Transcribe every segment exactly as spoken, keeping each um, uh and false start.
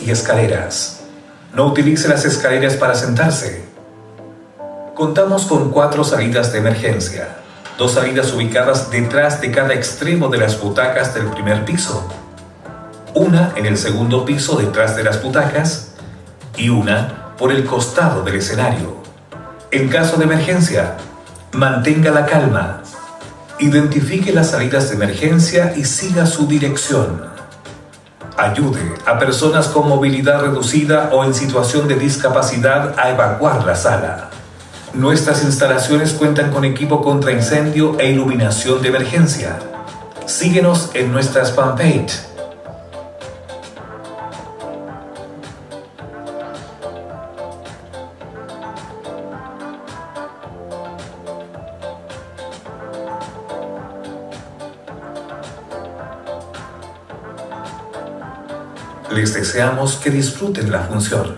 y escaleras. No utilice las escaleras para sentarse. Contamos con cuatro salidas de emergencia, dos salidas ubicadas detrás de cada extremo de las butacas del primer piso, una en el segundo piso detrás de las butacas y una por el costado del escenario. En caso de emergencia, mantenga la calma, identifique las salidas de emergencia y siga su dirección. Ayude a personas con movilidad reducida o en situación de discapacidad a evacuar la sala. Nuestras instalaciones cuentan con equipo contra incendio e iluminación de emergencia. Síguenos en nuestras fanpage. Les deseamos que disfruten la función.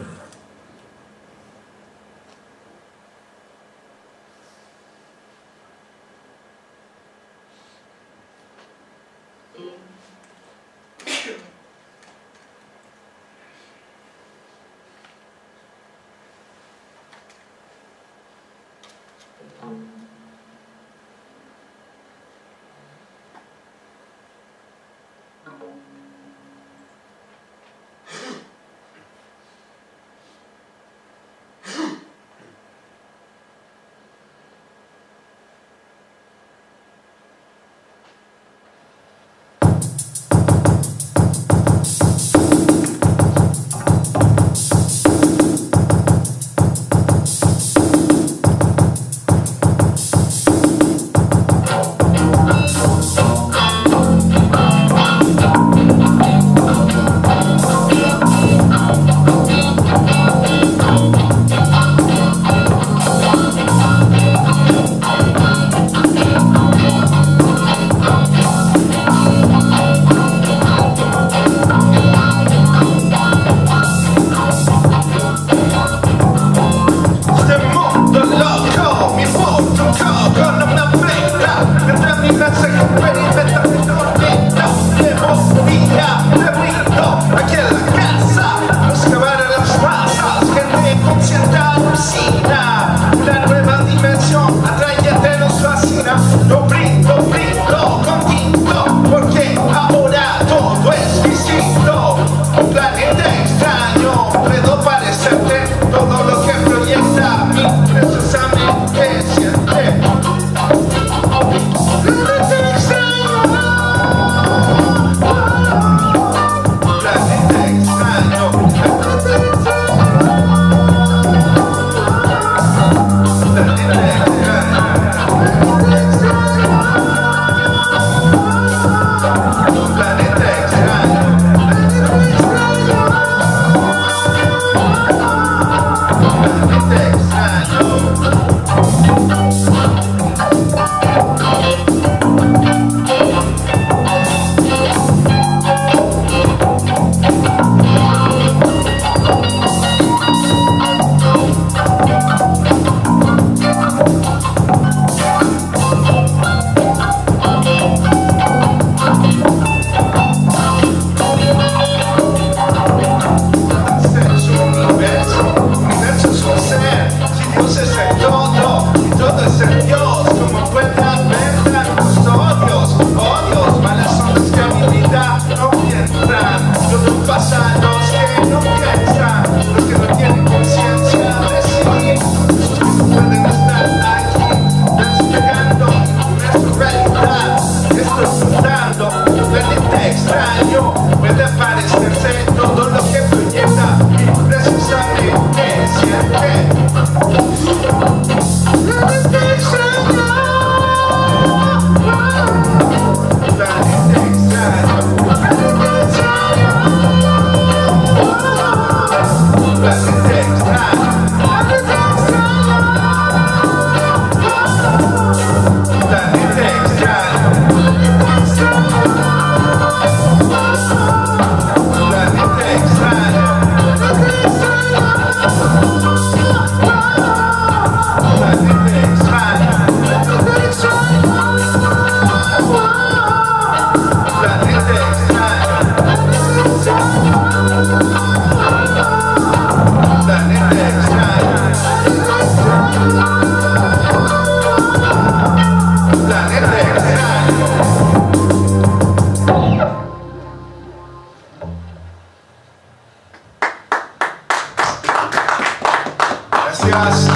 Gracias.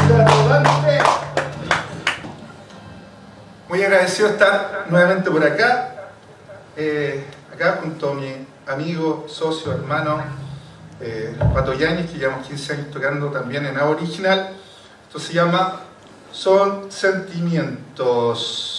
Muy agradecido estar nuevamente por acá, eh, acá junto a mi amigo, socio, hermano, eh, Pato Yáñez, que llevamos quince años tocando también en Aboriginal. Esto se llama Son Sentimientos.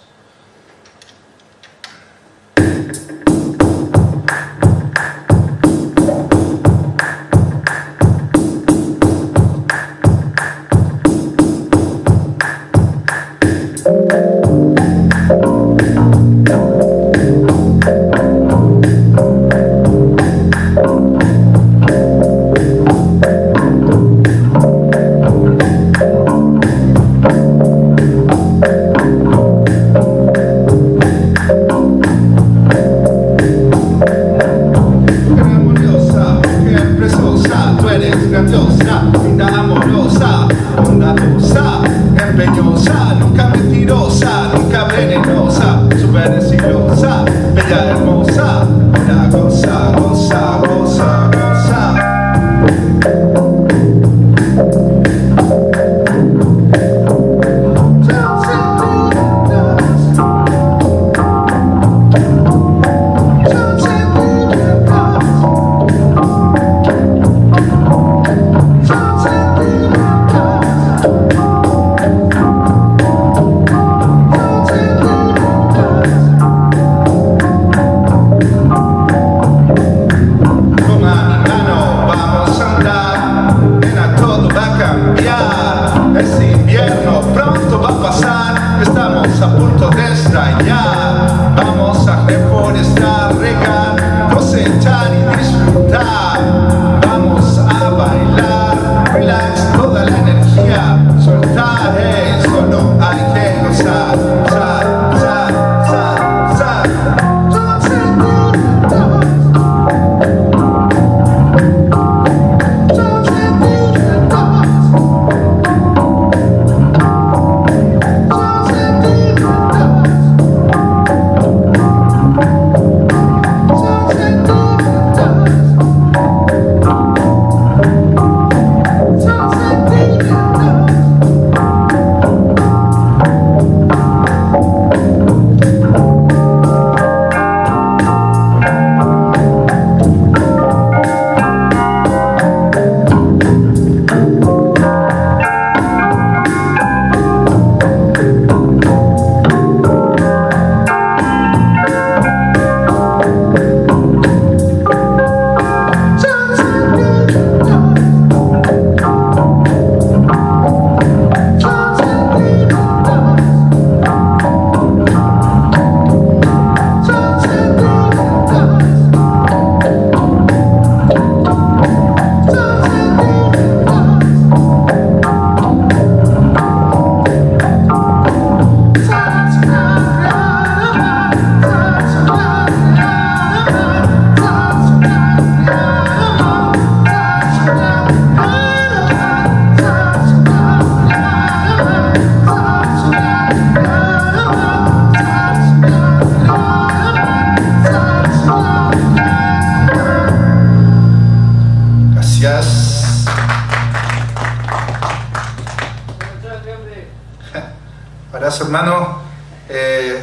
Hermano, eh...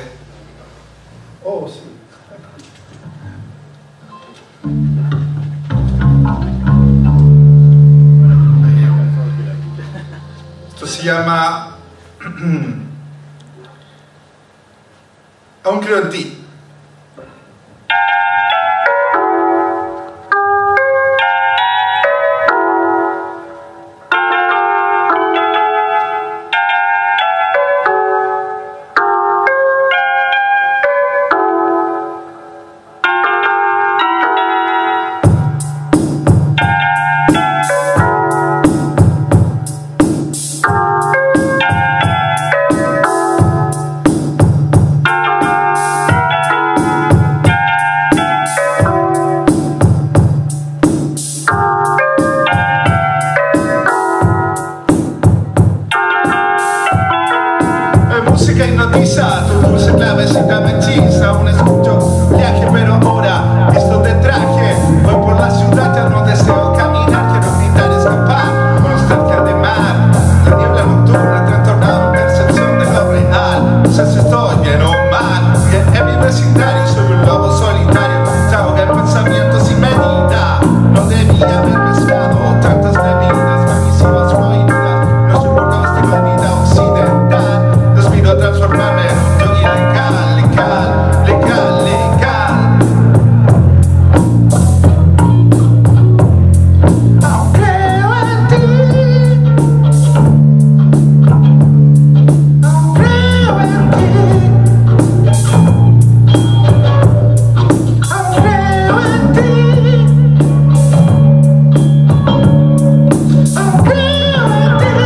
oh, sí. Esto se llama Aún creo en ti. No debía haber mezclado tantas bebidas permisivas prohibidas. No soporto estilo de vida occidental. Despido a transformarme en un yo ilegal, legal, legal, legal. Aún creo en ti. Aún creo en ti. Aún creo en ti. Aún creo en ti.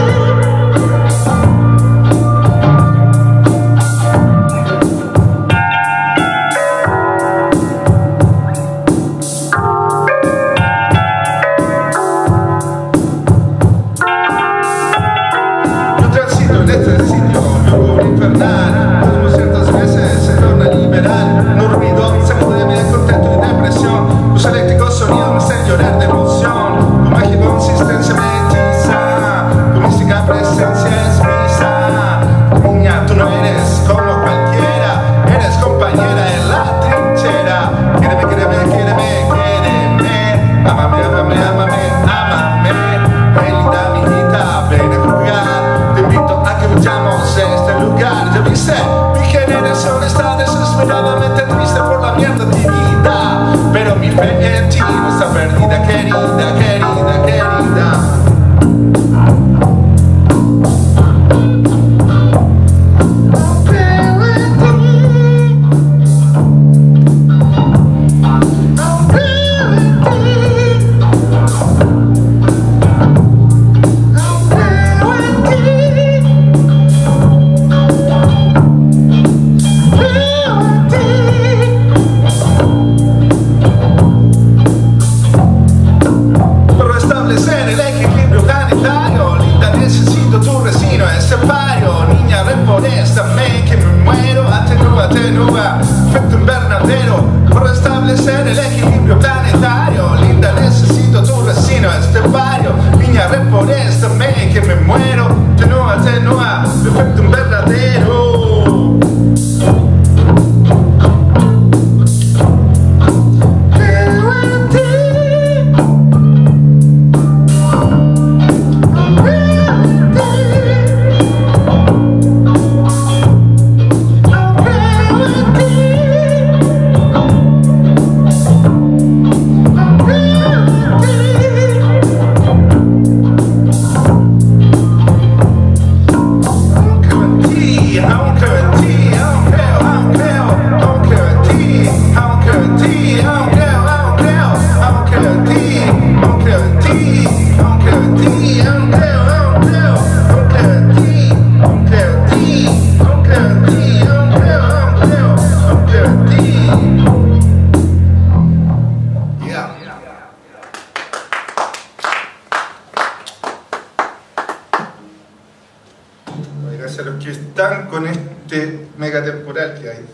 Yo transito en este sitio, mi orgullo infernal. Como ciertas veces se torna liberal. No ruido, sacude mi descontento y depresión. Los eléctricos sonidos me hacen llorar de emoción. Tu mágica consistencia me hechiza. Tu mística presencia es misa. Niña, tú no eres como cualquiera. Eres compañera en la trinchera. Quéreme, quéreme, quéreme, quéreme. Ámame, ámame, ámame, ámame. Hey, linda amiguita, ven a jugar. Te invito a que huyamos de este lugar. Ya viste, mi generación está desesperadamente triste por la mierda de mi vida. Pero mi fe en ti no está perdida, querida, querida, querida. Aún creo en ti. Aún creo en ti. Aún creo en ti. Creo en ti. Por restablecer el equilibrio planetario, linda, necesito tu resino estepario. Niña, reforéstame que me muero. Atenúa, atenúa, efecto invernadero. Por restablecer el equilibrio planetario, linda, necesito tu resino estepario. Niña, reforéstame que me muero. Atenúa, atenúa, efecto invernadero. Creo en ti. Gracias a los que están con este mega temporal que hay.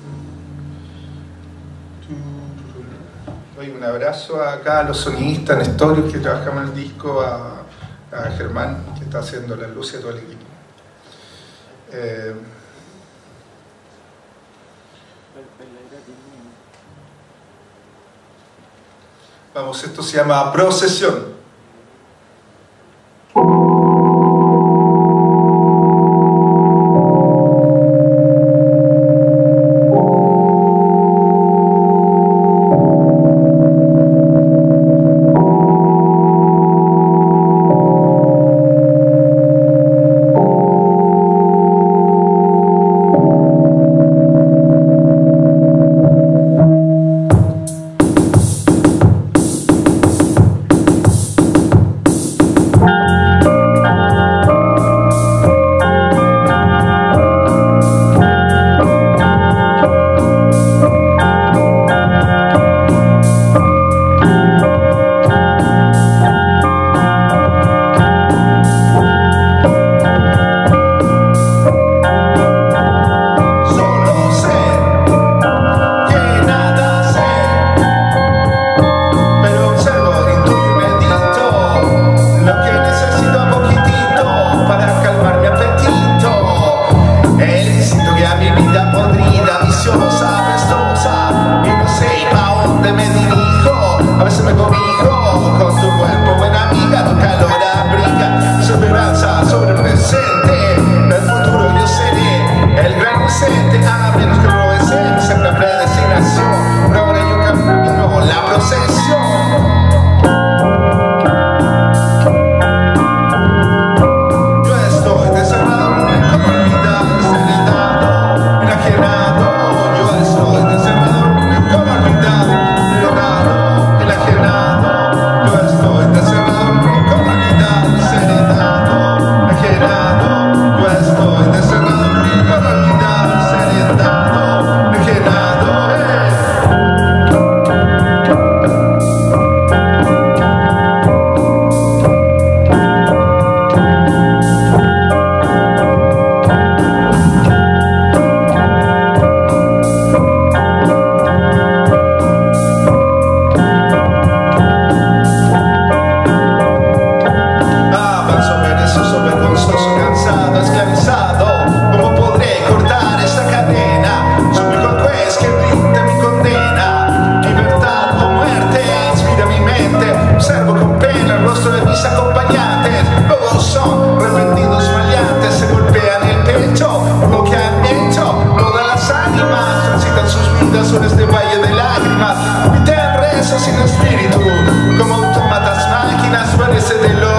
Doy un abrazo acá a los sonidistas, Nestorios que trabajamos en el disco, a, a Germán que está haciendo las luces, a todo el equipo. Eh, vamos, esto se llama Procesión.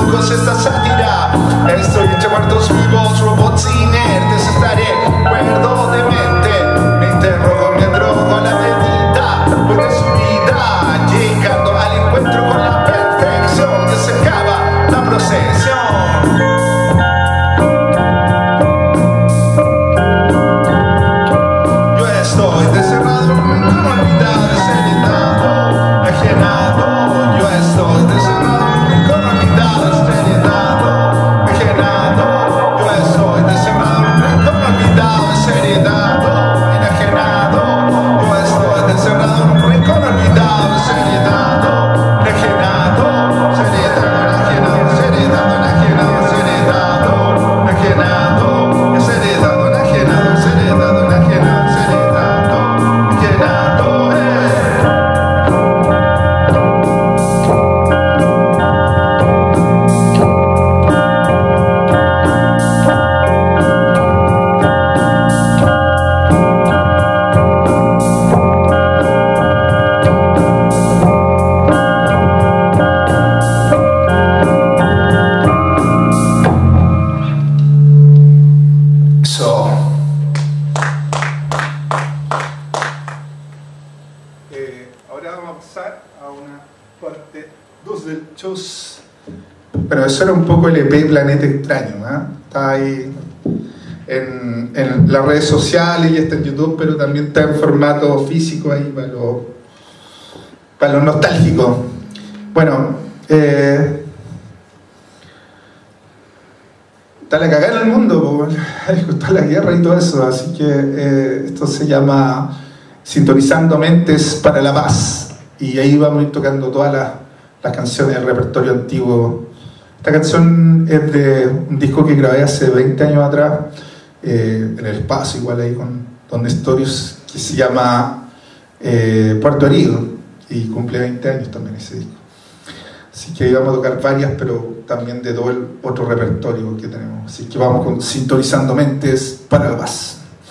locos esta sátira. Estoy entre muertos vivos, robots inertes. Estaré cuerdo de mente. Me interrogo, me drogo a la medida pues de su vida, llegando al encuentro con la perfección. Ya se acaba la procesión. Pero eso era un poco el E P Planeta Extraño, ¿eh? Está ahí en, en las redes sociales y está en YouTube, pero también está en formato físico ahí para los para los nostálgicos. Bueno, eh, está la cagada en el mundo, está la guerra y todo eso, así que eh, esto se llama Sintonizando Mentes para la Paz, y ahí vamos a ir tocando todas las, las canciones del repertorio antiguo. Esta canción es de un disco que grabé hace veinte años atrás, eh, en el espacio, igual ahí con Don Nestorius, que se llama eh, Puerto Herido, y cumple veinte años también ese disco. Así que íbamos a tocar varias, pero también de todo el otro repertorio que tenemos. Así que vamos con Sintonizando Mentes para la Paz.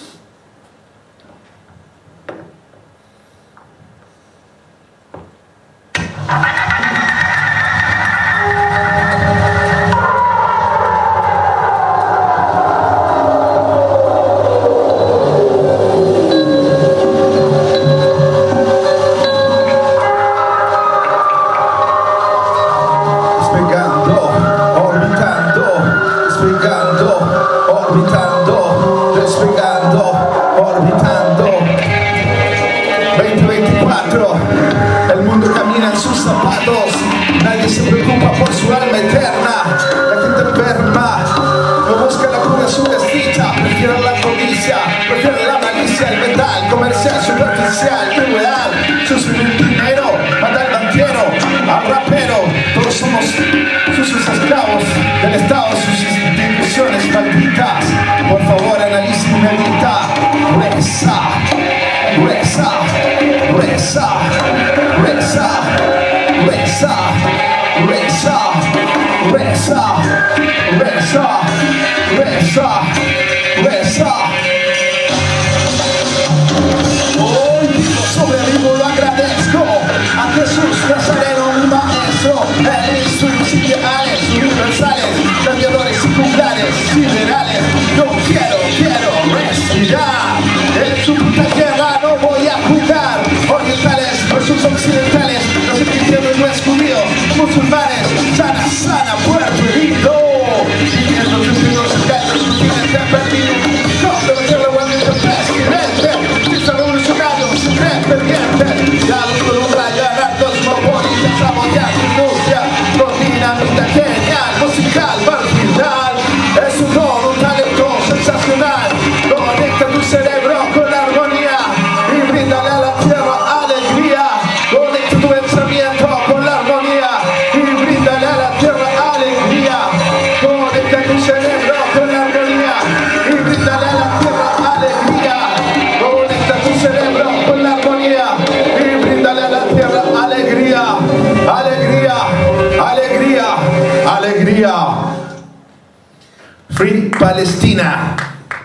Free Palestina,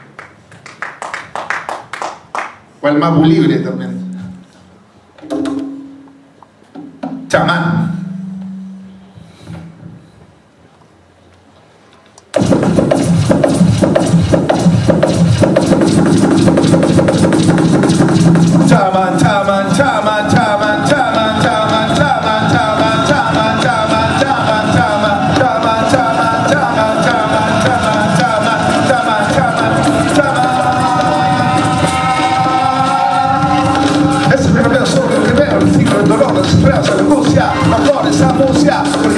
o el Mapu Libre también. Chamán.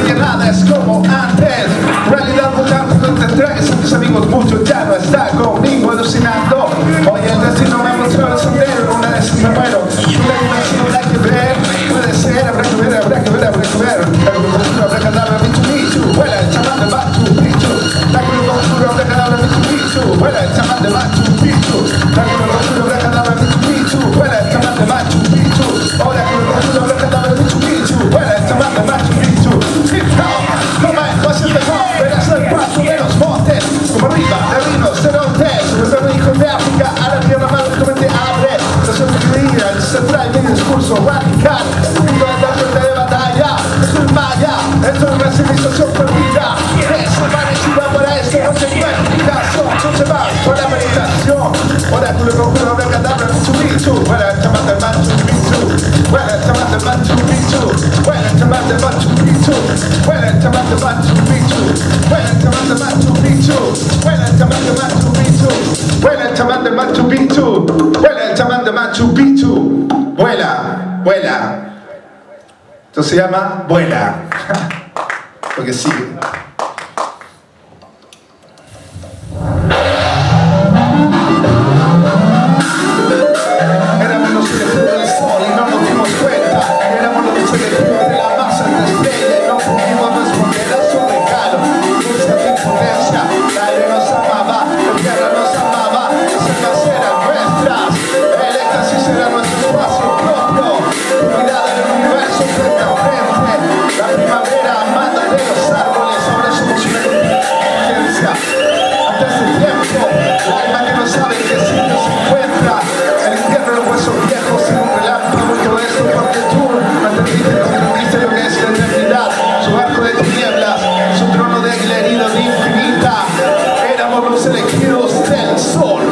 que ya nada es como antes. Realidad mutante donde traes a mis amigos, muchos ya no está conmigo alucinando. Hoy el destino me mostró el sendero, una vez me muero. Una dimensión habrá que ver, puede ser, habrá que ver, habrá que ver, habrá que ver. Habrá que andar a Michu Michu, vuela el chamán de Machu Picchu. La que lo conjuro, habrá que andar a Michu Michu, vuela el chamán de Machu Picchu. La que lo conjuro, habrá que andar a Michu Michu, vuela el chamán de Machu Picchu. Ahora que lo conjuro, habrá que andar a Michu Michu, vuela el chamán de Machu Picchu. No me pases de no, verás el paso de los montes, como arriba de rinocerontes, sobre los hijos de África, a la tierra más tu mente abre. No se me creía, se trae mi discurso radical, vivo en la frente de batalla, soy maya, esto es una civilización perdida, es parecida para esto, no se encuentra, son se va por la meditación, oráculo conjuro, habrá que andar a Michu Michu, vuela el chamán de Machu Picchu, vuela el chamán de Machu Picchu, vuela el chamán de Machu Picchu, vuela el chamán de Machu Picchu, vuela el chamán de Machu Picchu, vuela el chamán de Machu Picchu, vuela el chamán de Machu Picchu, vuela el chamán de Machu Picchu, vuela, vuela. Esto se llama vuela, porque sigue. Éramos los elegidos del sol y no nos dimos cuenta. Éramos los elegidos de la masa de estrella y no pudimos responder a su regalo. Dulce de impotencia, el aire nos amaba, la tierra nos amaba, las almas eran nuestras, el éxtasis era nuestro espacio propio. Tu mirada del universo frente a frente, la primavera manda de los árboles, ahora somos una conciencia. Antes del tiempo, el alma que no sabe en qué sitio se encuentra, el infierno de los huesos viejos sin un relato, todo esto porque tú no entendiste, no entendiste lo que es la eternidad, su arco de tinieblas, su trono de águila herido de infinita, éramos los elegidos del sol.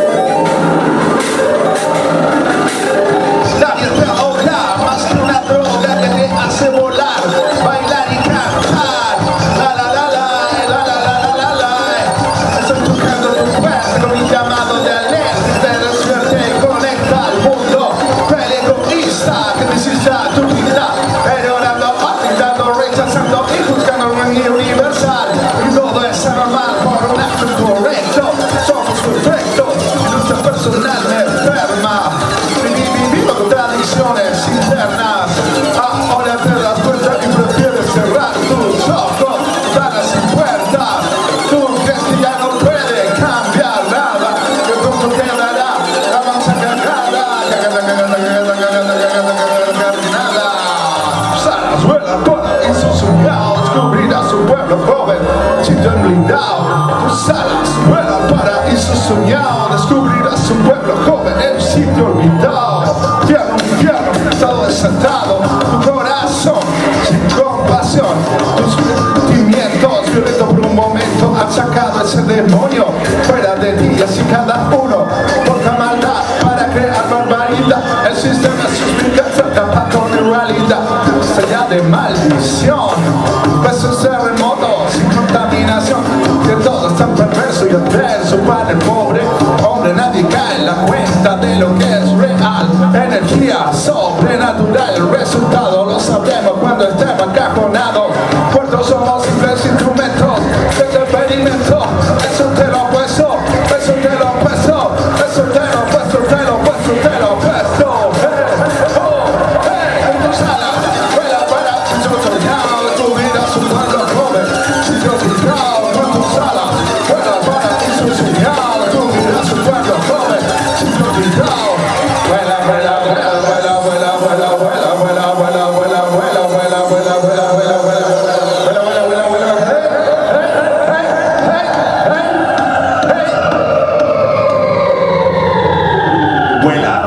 Nadie te ahoga, más que una droga que te hace volar, bailar y cantar, la la la la, la la la la la la. Estoy tocando tu cuerpo con mi llamado de alerta, te despierta y conecta al mundo, el egoísta que necesita tu vida, erorando, atentando, rechazando y buscando un universal, y todo es anormal por un acto incorrecto, somos perfectos, nuestra personal me enferma. Vivo contradicciones internas. Ahora te das cuenta y prefieres cerrar tus ojos, estar sin puertas. Tú crees que ya no puede cambiar nada, que pronto quedará la mancha cargada. Salas vuela toda en su soñado, descubrirá su pueblo joven, sitio blindado. Tus alas vuelan para en su soñado, descubrirá su pueblo joven, el sitio olvidado. Infierno, infierno, estado desatado, tu corazón sin compasión, tus sentimientos violentos por un momento han sacado ese demonio fuera de ti, así cada uno porta maldad para crear barbaridad. El sistema suplica tapa con realidad, sellada de maldición, besos terremotos sin contaminación, que todo es tan perverso y adverso para el pobre hombre. Nadie cae en la cuenta de lo que es real, energía sobrenatural, el resultado lo sabremos cuando estemos encajonados. Puertos somos simples instrumentos de este experimento. Eso te lo puesto, eso te lo puesto, eso te lo puesto, te lo puesto, te lo puesto. Hey, oh, hey, en tus alas, vuela para tu soñado, tu vida su pueblo joven, si te olvidado con tus alas, vuela para tu soñado, tu vida su pueblo joven, si te olvidado. Vuela, vuela, vuela, vuela, vuela, vuela, vuela, vuela, vuela, vuela, vuela, vuela, vuela, vuela, vuela, vuela, vuela, vuela, vuela, vuela, hey, hey, hey, hey, hey. Vuela.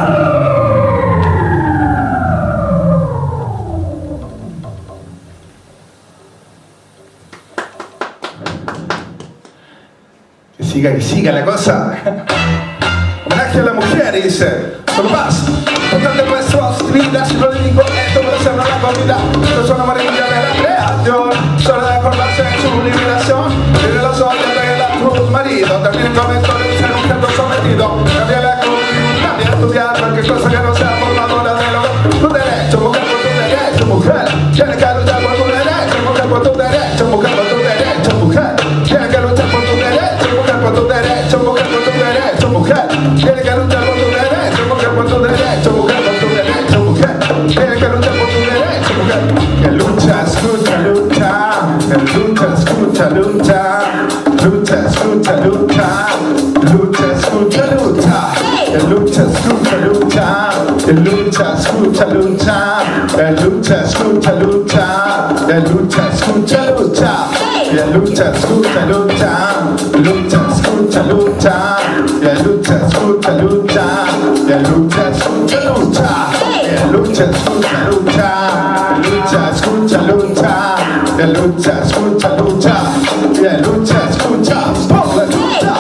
Que siga, que siga la cosa. Homenaje a la mujer, y dice, solo más, importante nuestras vidas, y lo digo esto para hacer la comida, no son amarillas de la creación, solo de acordarse en su liberación, y de los ojos de la cruz marido, también con esto de ser un objeto sometido, cambia la cruz, cambia estudiar cualquier cosa que no sea formadora de lo tu derecho, mujer por tu derecho, mujer, tienes que luchar por tu derecho, mujer por tu lucha, escucha, lucha, lucha, escucha, lucha, lucha, escucha, lucha, lucha, escucha, lucha, lucha, escucha, lucha, lucha, escucha, lucha, lucha, escucha, lucha, lucha, escucha, lucha, lucha, escucha, lucha, lucha, escucha, lucha, lucha, escucha, lucha, lucha, escucha, lucha, lucha, escucha, lucha, lucha, escucha, lucha, lucha, escucha, por la lucha.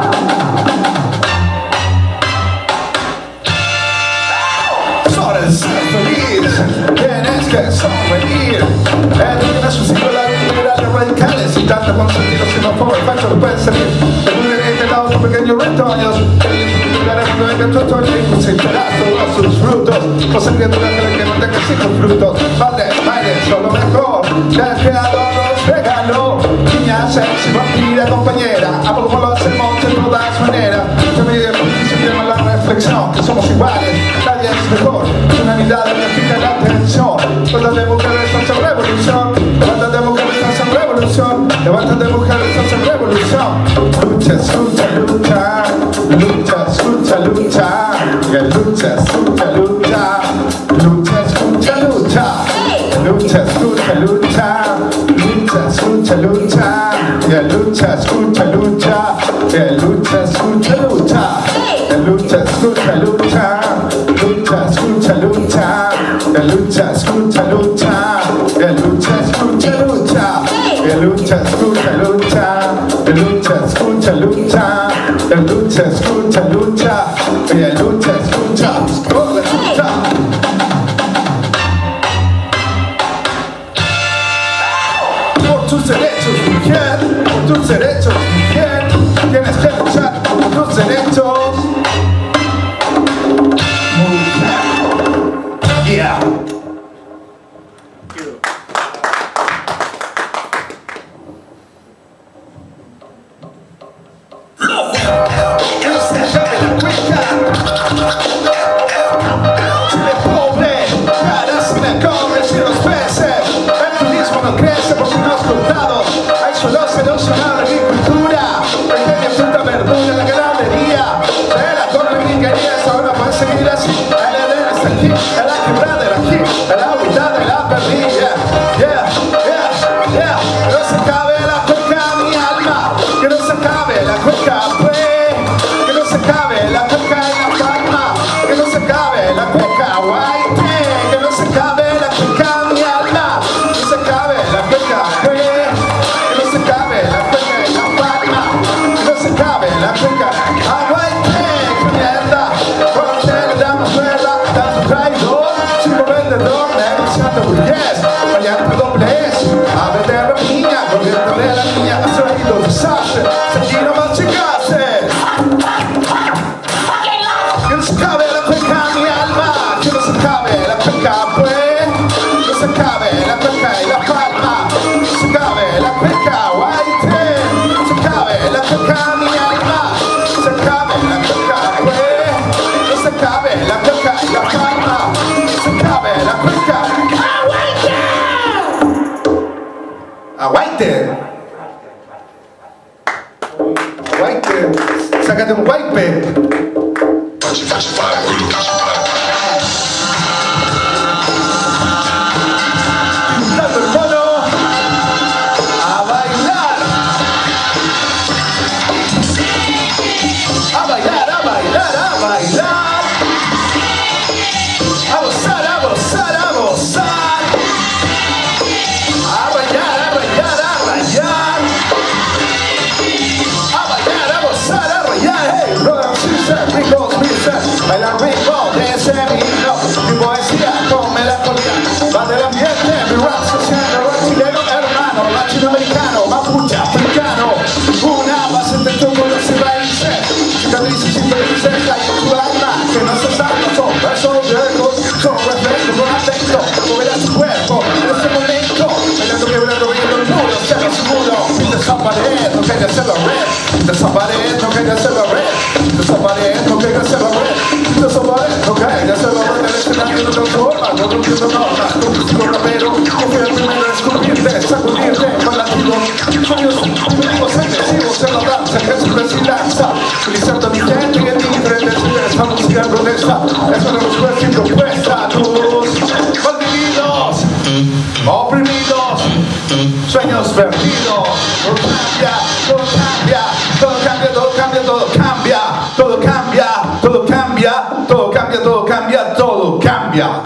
Para ser feliz tienes que sonreír. Elimina sus singularidades radicales y tanto consentido si no por el facto no puede salir. Te he dado tus pequeños retoños. Se enterará todos sus frutos. Pues el criatura que no tenga cinco frutos. Padre, madre, solo mejor. El creador nos regaló. Niña, sexy, vampira, compañera. Amo como lo hacemos de todas maneras. Se me llama la reflexión que somos iguales. Nadie es mejor. Una mirada me fija la atención. Levántate mujeres, estás en revolución. Levántate mujeres, estás en revolución. Levántate mujeres, estás en revolución. Lucha, escucha, lucha. Lucha, escucha, lucha. Lucha, escucha, lucha. Lucha, escucha, lucha. Lucha, escucha, lucha. Lucha, escucha, lucha. Lucha, escucha, lucha. Lucha, escucha, lucha. Lucha, escucha, lucha. Lucha, escucha, lucha. Lucha, escucha, lucha. Lucha, escucha, lucha. Lucha, escucha, lucha. Lucha, escucha, lucha. Lucha, escucha, lucha. Lucha, escucha, lucha. Por tus derechos, mujer. Por tus derechos, mujer. Tienes que luchar por tus derechos. Mujer. Yeah. Sácate un wipe. Dando el mono a bailar. A bailar, a bailar, a bailar. A gozar, a gozar, a gozar. A bailar, a bailar, a bailar. A bailar, a gozar, a bailar. Hey, brothers, sisters, ricos, sisters. Bailar rico de ese vino. Mi poesía con melancolía. Va del ambiente, mi rap social, rap chileno, hermano, latinoamericano, mapuche, africano. Una base de todos los raíces. Cicatrices y felices, hay tu alma. Que no se sabe, son versos viejos. Son reflejos con afecto. Moverá su cuerpo en ese momento. Bailando, quebrando, riendo el muro. Cierra su muro. Desaparezco, que ya se lo red. Desaparezco, que ya se lo red. Desaparezco, que ya se lo red. Desaparezco, que ya se lo red. El escenario no transforma, no rompiendo normas. Un rapero que fue el primero a descubrirte, sacudirte con la agresivos, sueños primitivos agresivos en la danza que se resilanza, utilizando mi gente y en diferentes ideas, la música protesta, es una respuesta impropuesta a tus malvividos, oprimidos, sueños perdidos. Todo cambia, todo cambia, todo cambia, todo cambia, todo cambia, todo cambia, todo cambia, todo cambia, todo cambia, todo cambia.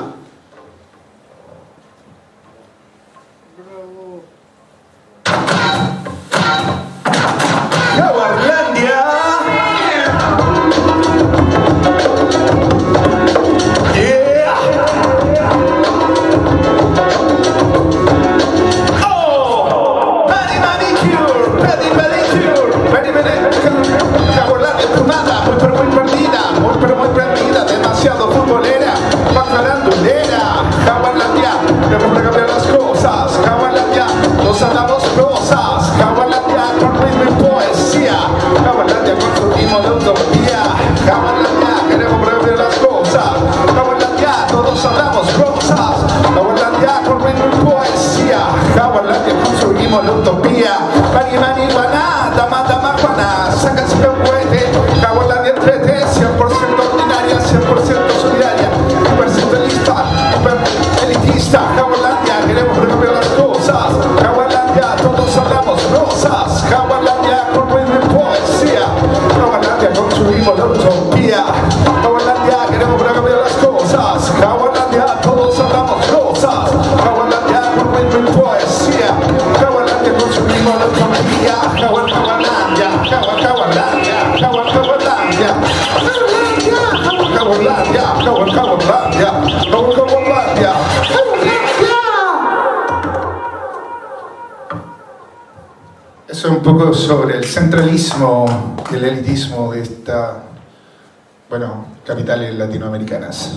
Eso es un poco sobre el centralismo y el elitismo de esta, bueno, capitales latinoamericanas.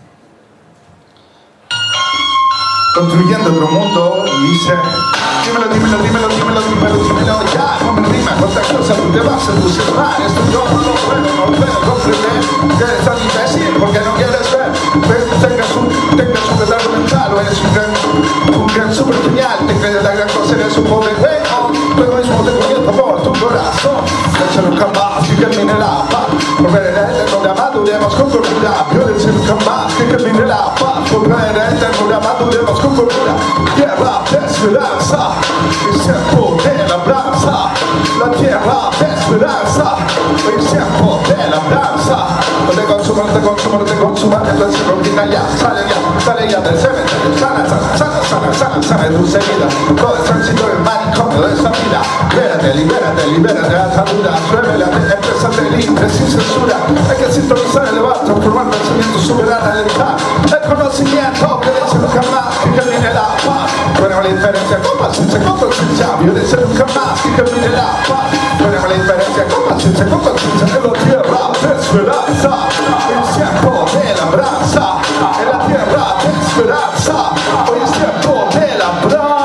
Construyendo otro mundo, y dice, dímelo, dímelo, dímelo, dímelo, dímelo, dímelo, ya, no me rima, cuánta cosa tú te vas a tu celular, esto yo no lo puedo, no lo puedo comprender, que eres tan imbécil, porque no quieres ver, tengas un, tengas un retardo mental, o eres un gran, un gran super genial, te crees la gran cosa, eres un pobre bueno, pero mismo te comienza por tu corazón, échale nunca más, que termine la paz, volver a el eterno de amaduremos con cordura, violencia nunca más, que termine la paz, volver a el eterno de amaduremos con cordura, tierra de esperanza, el tiempo de la brasa, la tierra de esperanza, el tiempo de la brasa, no te consuma, no te consuma, no te consuma, entonces rutina ya, sale ya, sale ya del cementerio, sana, sana, sana, sana, sana, sana de tus heridas, todo el tránsito del manicomio de esa vida, libérate, libérate, libérate de ataduras, revélate, emprésate libre, sin censura, hay que sintonizar, elevar, transformar pensamiento, superar, alentar, el conocimiento, que dice nunca más, que termine la paz, ponemos la diferencia con paciencia, con conciencia, violencia nunca más, que termine la paz, ponemos la diferencia con paciencia, con conciencia, en la tierra de esperanza, el tiempo de la brasa, en la tierra de esperanza, hoy es tiempo de la brasa.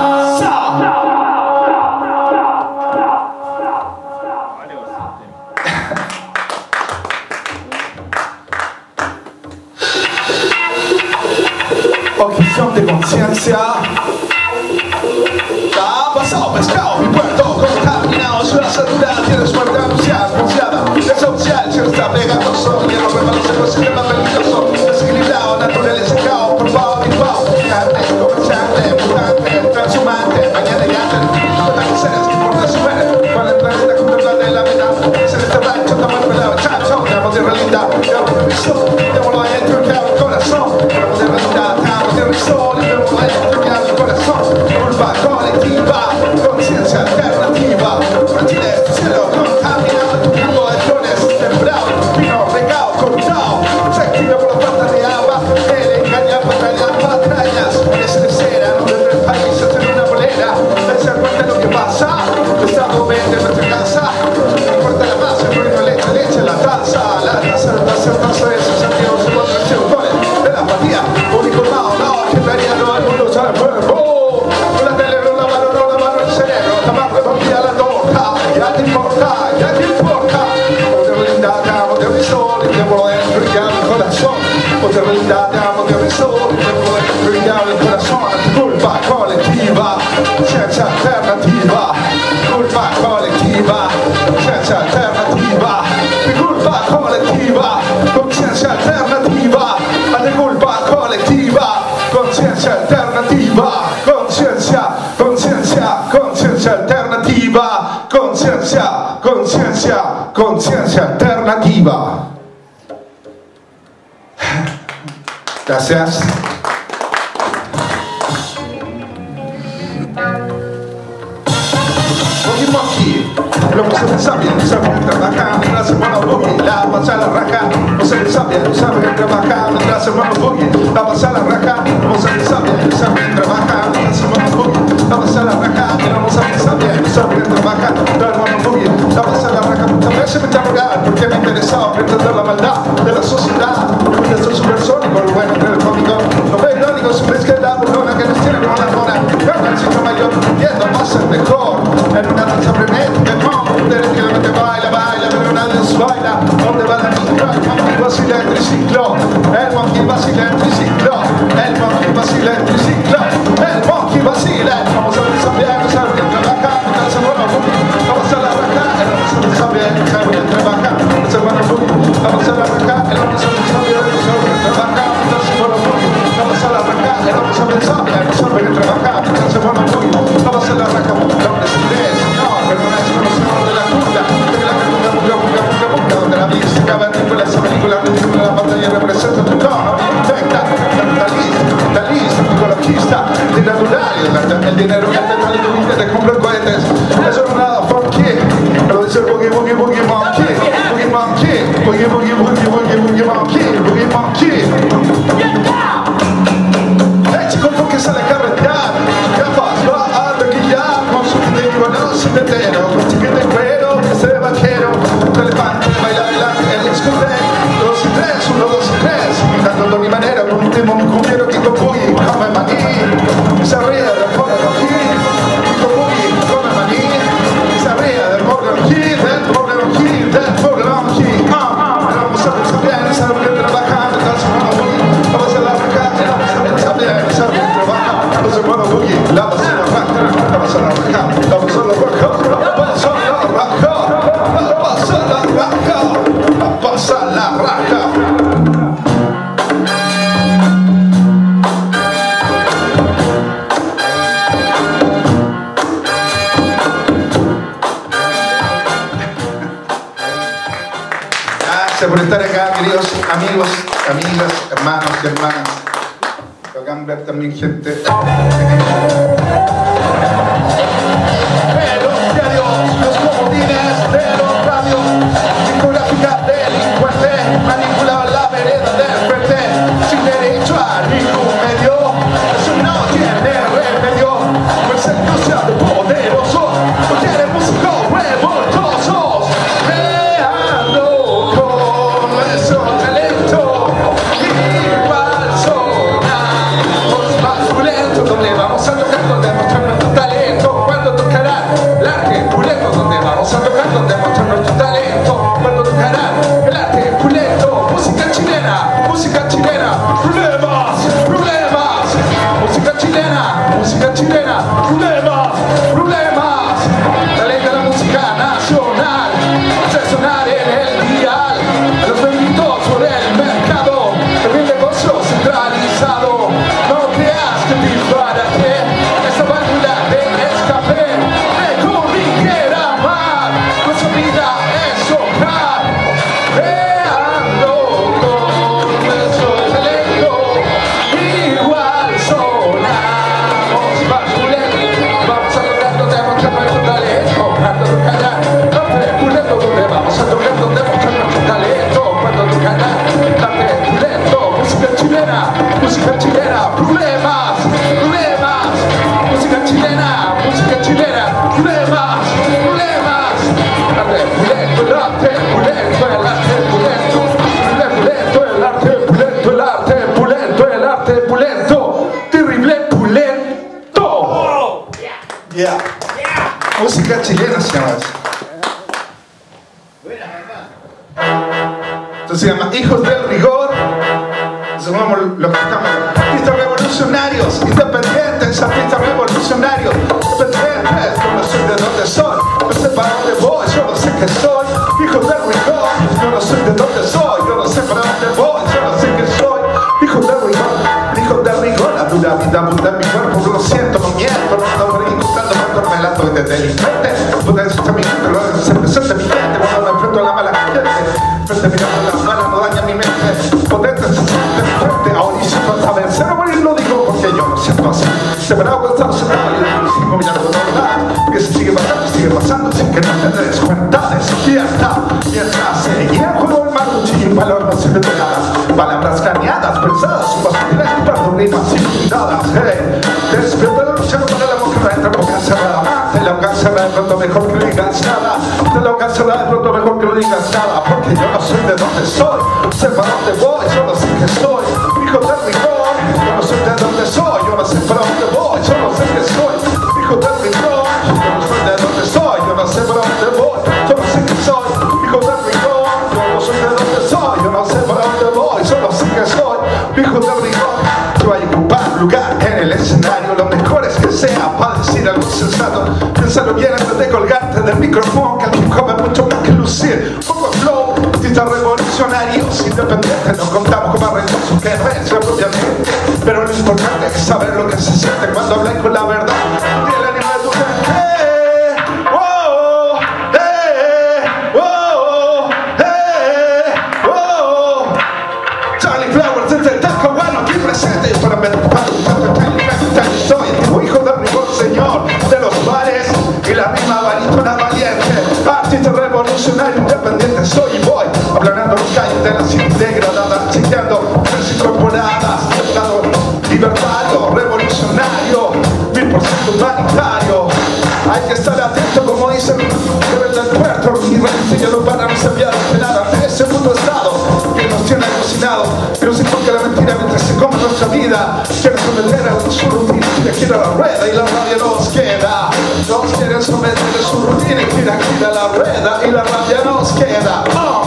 Objeción de conciencia. Ha pasado pescado, mi puerto contaminado, ciudad saturada, tienes muerte anunciada, anunciada, desahuciada, si está pegando sol, hierro prevalece, el sistema peligroso, desequilibrado, naturaleza, caos, por favor, mi pavo, gigante, comerciante, mutante, transhumante, mañana y antes, con las seres que por la suerte, con el planeta contemplable la vida, se le está rancho, tamaño pelado, chacho, llamo de realidad, llamo de risa, llámalo adentro, que abre el corazón, llamo de realidad, llamo de risa, llamo de adentro, que abre el corazón. conciencia alternativa, conciencia, conciencia, conciencia alternativa. Gracias. Seguimos aquí. Lo que se sabe, saben trabajar mientras se mueve boogie. La pasa la raja. No se sabe, saben trabajar mientras se mueve boogie. La pasa la raja. No se sabe, saben trabajar mientras se mueve boogie. La pasa la raja. No se sabe, saben trabajar mientras se mueve boogie. La pasa la raja. Muchas veces me interrogan porque me interesaba pretender la maldad de la sociedad. De esos supersónicos, lo bueno entre el cómico. Lo ve irónico, su vez que la burlona que nos tiene como la mona. Gana el sitio mayor, yendo más el mejor. En una danza frenética, como que baila, baila, pero nadie se baila. ¿Dónde va la música? El monkey vacila el triciclo. El monkey vacila el triciclo. El monkey vacila el triciclo. El monkey vacila. Vamos a desafiar, vamos a ver trabajar. Vamos a bueno, vamos a la raja. Vamos a desafiar, vamos a ver trabajar. Vamos a bueno, vamos a la raja. Vamos a desafiar, vamos a ver trabajar. Vamos a bueno, vamos a la raja. Vamos a desafiar, vamos a ver trabajar. Vamos a bueno, vamos a la raja. Vamos a inglés, no, pero no es conocedor de la cultura. De la cultura, cultura, cultura, cultura, cultura, donde la mística, la película, esa película, la película, la pantalla representa tu tono, perfecta, capitalista, capitalista, ecologista, dinerario, el dinero que te da el límite de comprar cohetes. Eso no es nada funky, pero dice boogie, boogie, boogie, monkey, boogie, monkey, boogie, boogie, boogie, boogie, boogie, monkey, boogie, monkey. Hey, chicos, ¿por qué sale a carretear? Capaz va a requillar con su dinero, no su tetero, con chiquete cuero, que se ve vaquero, un elefante, baila adelante, el discoteque, dos y tres, uno, dos y tres, imitando de mi manera, con un timón cumbiero, Kiko Boogie, come maní, se ríe del Morgan Hill, Kiko Boogie, come maní, se ríe del Morgan Hill, del Morgan Hill, del Morgan Hill, ah, vamos a pensar bien, se ríe trabajando, tal se mueve Boogie, vamos a la raca, vamos a pensar bien, se ríe trabajando, no se mueve Boogie, la vamos a la raca, vamos a la raca, vamos a la raca, vamos a la raca, vamos a la raca, vamos a la raca. Gracias por estar acá, queridos amigos, amigas, hermanos y hermanas. Acá ver también gente. De los diarios, los comodines de los radios, discográfica delincuente, manipulaba la vereda del frente, sin derecho a ningún medio, eso no tiene remedio, pues el crucial poderoso, no quiere músicos revoltosos, creando con nuestro talento, igual sonamos más violentos, donde vamos a tocar, donde mostrar nuestro talento, cuando tocará el arte pulento, donde vamos a tocar, donde mostrar nuestro talento, cuando tocará el arte pulento, música chilena, música chilena, problemas, problemas, música chilena, música chilena, problemas, problemas, la ley de la música nacional, hace sonar en el dial, a los benditos por el mercado, el negocio centralizado, no creas que disparate, esa válvula de escape, de corrigiera mar, nuestra vida es socar, creando con nuestro talento, igual sonamos más violentos, vamos a lograr donde mostrar nuestro talento, cuando tocará, arte pulento, donde vamos a lograr donde mostrar nuestro talento, cuando tocará, arte pulento, música chilena, música chilena, problemas, problemas, música chilena, música chilena, problemas, problemas, arte pulento, el arte pulento, el arte pulento, el arte pulento, el arte pulento, el arte pulento, terrible pulento. Yeah. Música chilena se llama eso. Entonces se llama Hijos del Rigor. Somos los que estamos, artistas revolucionarios, independientes, artistas revolucionarios, independientes, yo no sé de dónde soy, no sé para dónde voy, yo no sé qué soy, hijos del rigor, yo no sé de dónde soy, yo no sé para dónde voy, yo no sé qué soy, hijos del rigor, hijos del rigor, la dura vida, puta en mi cuerpo, lo siento, no miento, no ando por ahí buscando más relato de delincuente. Potencia mi gente, lo hace presente mi gente. Cuando me enfrento a la mala gente, frente mirando las malas no daña mi mente. Potente se siente mi frente, ahora y siento hasta vencer a morir, lo digo porque yo no siento así. Separado con estado sentado y la sigo mirando a todos lados. Que se sigue pasando, sigue pasando sin que no te des cuenta. Despierta, mientras seguía el juego del maruchín, valor no sirve de nada. Palabras craneadas, pensadas, un paso directo, rimas intimidadas. Hey, despierta de luchar para la boca, no entra boca cerrada. De la boca cerrada de pronto mejor que no digas nada. De la boca cerrada de pronto mejor que no digas nada. Porque yo no soy de donde soy, sé para dónde voy, solo sé que soy hijo del rigor. Yo no soy de donde soy, yo no sé para dónde voy, solo sé que soy hijo del rigor. Yo no soy de donde soy, yo no sé para dónde voy, solo sé que soy hijo del rigor. Yo no soy de donde soy, yo no sé para dónde voy, solo sé que soy hijo del rigor. Yo voy a ocupar lugar en el escenario, lo mejor es que sea para decir algo sensato. Piénsalo bien antes de colgarte del micrófono, que el hip hop es mucho más que lucir. Poco flow, artistas revolucionarios, independientes, no contamos con más recursos que herencia propiamente. Pero lo importante es saber lo que se siente cuando hablas con la verdad. Y el ánimo de tu gente. Revolucionario, independiente soy y voy aplanando las calles de las ciudades degradadas, chequeando tres incorporadas, lado libertario, revolucionario, mil por ciento humanitario. Hay que estar atento, como dice el jefe del puerto, y ya no van a enviar nada de ese mundo estado que nos tiene alucinados, que nos enfoca la mentira mientras se come nuestra vida. Quieren someter a su rutina, que gira la rueda y la rabia nos queda. Nos quieren someter a su rutina y gira, gira la rueda y la rabia nos queda. Oh.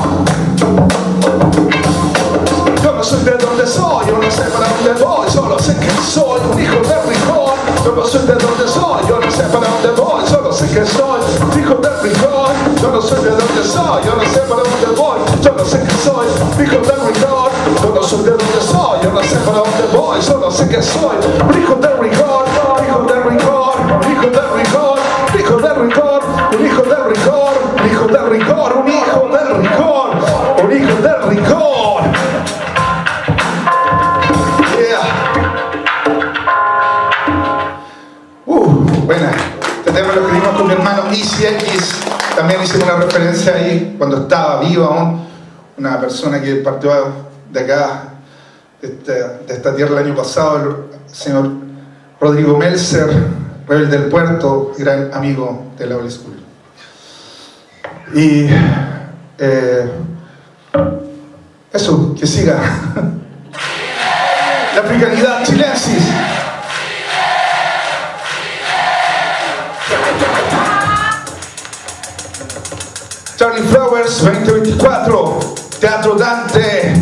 Yo no soy de donde soy, yo no sé para dónde voy, solo sé que soy un hijo de rigor. Yo no soy de donde soy, yo no sé para dónde voy, solo sé que soy hijo de rigor. Yo no soy de donde soy, yo no sé para dónde voy, solo sé que soy hijo de rigor. Yo no soy de donde soy, yo no sé para dónde voy, solo sé que soy hijo de rigor, hijo de rigor, hijo de rigor, hijo de rigor, un hijo de rigor, un hijo de rigor, un hijo de rigor, un hijo de rigor. Yeah. Uh, buena. Este tema lo escribimos con mi hermano Easy X. También hicimos una referencia ahí cuando estaba vivo aún. Una persona que partió de acá, de esta, de esta tierra el año pasado, el señor Rodrigo Melzer, rebelde del puerto, gran amigo de la Old School. Y eh, eso, que siga. La africanidad chilensis. Charlie Flowers veinte veinticuatro, Teatro Dante.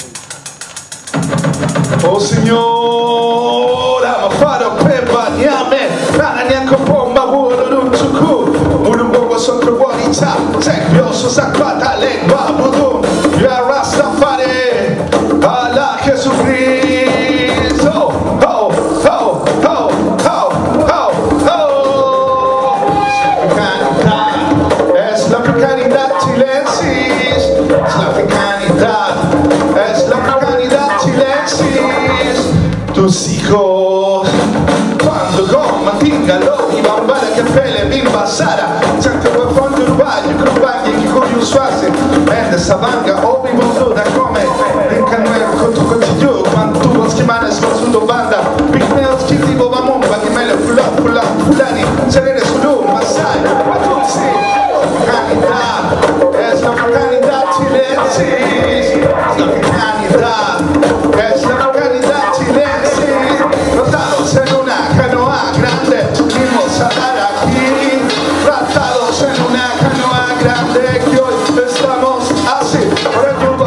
Oh señora, Mafaro, Pepa, Niame, Rananiaco, Pomba, Wurun, Chuku, Urumbo, Sotro, Waricha, Sekioso, Zakwata, Lengua, Budum, Ya Rastafari, Allah Jesucristo. Oh, oh, oh, oh, oh, oh, oh. Es la africanidad chilensis, es la africanidad, es la africanidad chilensis. Tus hijos, quando gomma, tingalo, i bambara che pele, bimba Sara, sente quel fondo urbano, crubagli, chi con gli usfasi, ende savanga, obi bonduda come, in canwero, conto contiglio, quando tu vuoi schimare, sforzuto banda, picneo, schitivo, vamomba, che meglio, fulla, fulla, fulani, serene sulu, ma sai, ma tu sì, africanità, es la africanità chilensis, es la africanità, es la africanità chilensis, tratados en una canoa grande, vimos a dar aquí, tratados en una canoa grande, que hoy estamos así, por el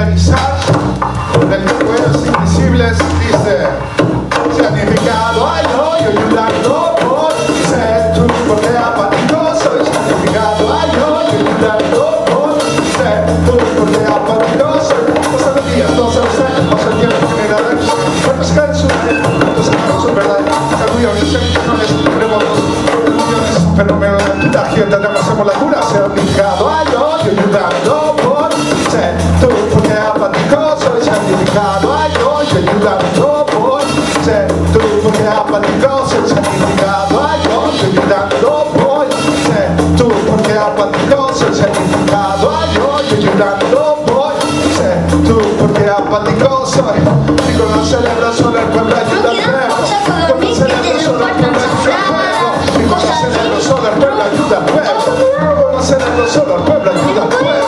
materializar del Pueblos Invisibles dice significado ay no yo ayudando por ser tú porque apático soy significado ay no yo ayudando por ser tú porque apático soy pasan los días, pasan los años, pasa el tiempo que me da cuántos caen su cuántos caen su verdad millones millones remotos millones fenómenos de contagio pasamos la cura significado ay no yo ayudando por ser tú porque apático soy significado ay no yo ayudando por ser tú porque apático soy significado ay no yo ayudando por ser tú porque apático soy significado ay no yo ayudando por ser tú porque apático soy digo no celebro solo el pueblo ayuda al pueblo no celebro solo el pueblo ayuda al pueblo digo no celebro solo el pueblo ayuda al pueblo no celebro solo el pueblo ayuda al pueblo.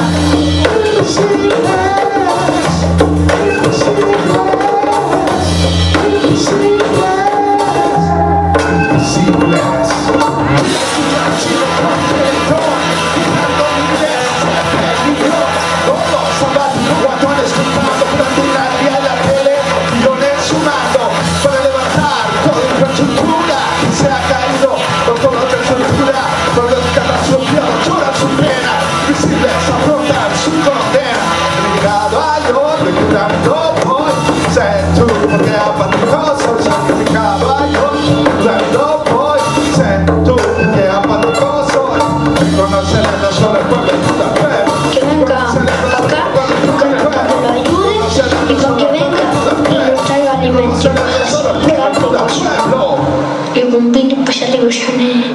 Yung bumbini pa siya ilusyon eh.